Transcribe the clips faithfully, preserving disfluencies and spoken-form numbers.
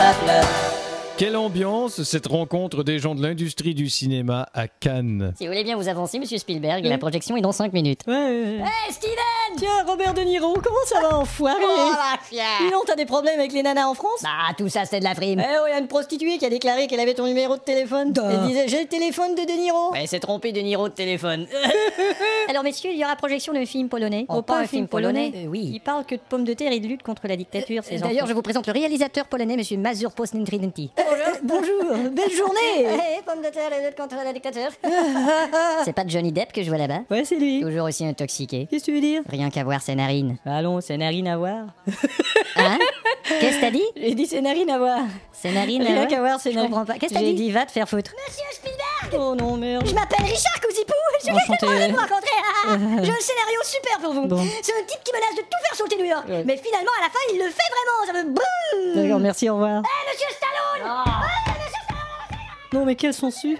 peuple. Quelle ambiance, cette rencontre des gens de l'industrie du cinéma à Cannes. Si vous voulez bien vous avancer, monsieur Spielberg, la projection est dans cinq minutes. Ouais, ouais, ouais. Hey, Steven! Tiens, Robert De Niro, comment ça va, enfoiré? Oh, la fière! Dis donc, t'as des problèmes avec les nanas en France? Bah, tout ça, c'est de la frime. Eh, il y a une prostituée qui a déclaré qu'elle avait ton numéro de téléphone. Duh. Elle disait, j'ai le téléphone de De Niro. Elle s'est trompée de Niro de téléphone. Alors, messieurs, il y aura projection d'un film polonais. Oh, pas un film polonais? Euh, Oui. Il parle que de pommes de terre et de lutte contre la dictature, ces D'ailleurs, enfants. je vous présente le réalisateur polonais, monsieur Mazur Posnintrinenti. Bonjour, belle journée. Hey, pommes de terre et lutte contre la dictature. C'est pas Johnny Depp que je vois là-bas? Ouais, c'est lui. Toujours aussi intoxiqué. Qu'est-ce que tu veux dire? Rien qu'à voir ses narines. Allons, c'est narine à voir. Hein? Qu'est-ce que t'as dit? J'ai dit c'est narine à voir. Ses narines Rien là-bas? qu'à voir, c'est Je narine. comprends pas. Qu'est-ce que t'as J'ai dit? dit va te faire foutre. Monsieur Spielberg! Oh non, merde. Je m'appelle Richard Cousipou, je Enchanté. vais vous rencontrer. Ah, j'ai un scénario super pour vous. Bon. C'est un type qui menace de tout faire sauter New York. Ouais. Mais finalement, à la fin, il le fait vraiment. Ça veut boum! D'accord, merci, au revoir. Eh, monsieur Stallone! Eh, monsieur Stallone! Non, mais quels sont su?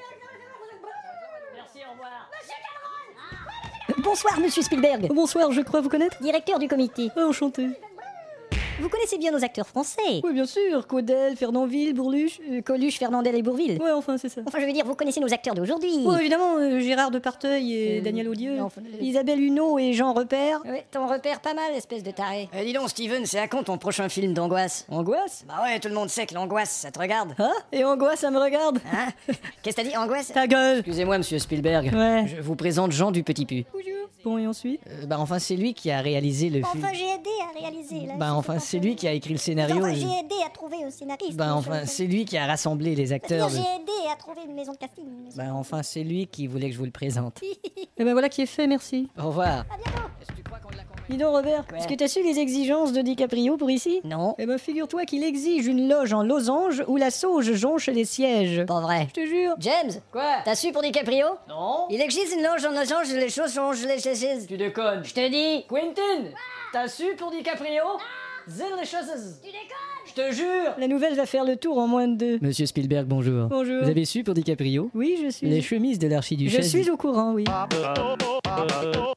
Merci, au revoir. Monsieur Cameron! Bonsoir, monsieur Spielberg. Bonsoir, je crois vous connaître. Directeur du comité. Ah, enchanté. Vous connaissez bien nos acteurs français. Oui, bien sûr. Caudel, Fernandville, Bourluche. Euh, Coluche, Fernandel et Bourville. Ouais, enfin, c'est ça. Enfin, je veux dire, vous connaissez nos acteurs d'aujourd'hui. Ouais, évidemment, euh, Gérard Departeuil et Euh, Daniel Audieux. enfin, euh, Isabelle Huneau et Jean Repère. Ouais, t'en repères pas mal, espèce de taré. Eh, dis donc, Steven, c'est à quand ton prochain film d'angoisse? Angoisse? Bah ouais, tout le monde sait que l'angoisse, ça te regarde. Hein? Et Angoisse, ça me regarde? Hein? Qu'est-ce que t'as dit, angoisse? Ta gueule! Excusez-moi, monsieur Spielberg. Ouais. Je vous présente Jean du Petit Pu. Bon, et ensuite? Euh, bah enfin, c'est lui qui a réalisé le film. Enfin, j'ai aidé à réaliser. Là, Bah enfin, c'est lui qui a écrit le Enfin, scénario. j'ai aidé à trouver un scénariste. Bah enfin, c'est lui qui a rassemblé les acteurs. J'ai de- aidé à trouver une maison de casting. Bah enfin, c'est lui qui voulait que je vous le présente. Et ben voilà qui est fait, merci. Au revoir. Est-ce que tu crois qu'on l'a compris? Dis donc, Robert, Quoi? est-ce que t'as su les exigences de DiCaprio pour ici? Non, Eh ben, figure-toi qu'il exige une loge en losange où la sauge jonche les sièges. pas vrai. Je te jure. James, Quoi? t'as su pour DiCaprio? Non? Il existe une loge en losange, les choses changent les chaises. Tu déconnes. Je te dis. Quentin, t'as su pour DiCaprio? Zéro les choses. Tu déconnes? Je te jure. La nouvelle va faire le tour en moins de deux. Monsieur Spielberg, bonjour. Bonjour. Vous avez su pour DiCaprio? Oui, je suis. Les chemises de Je l'archiduchesse. suis au courant, oui.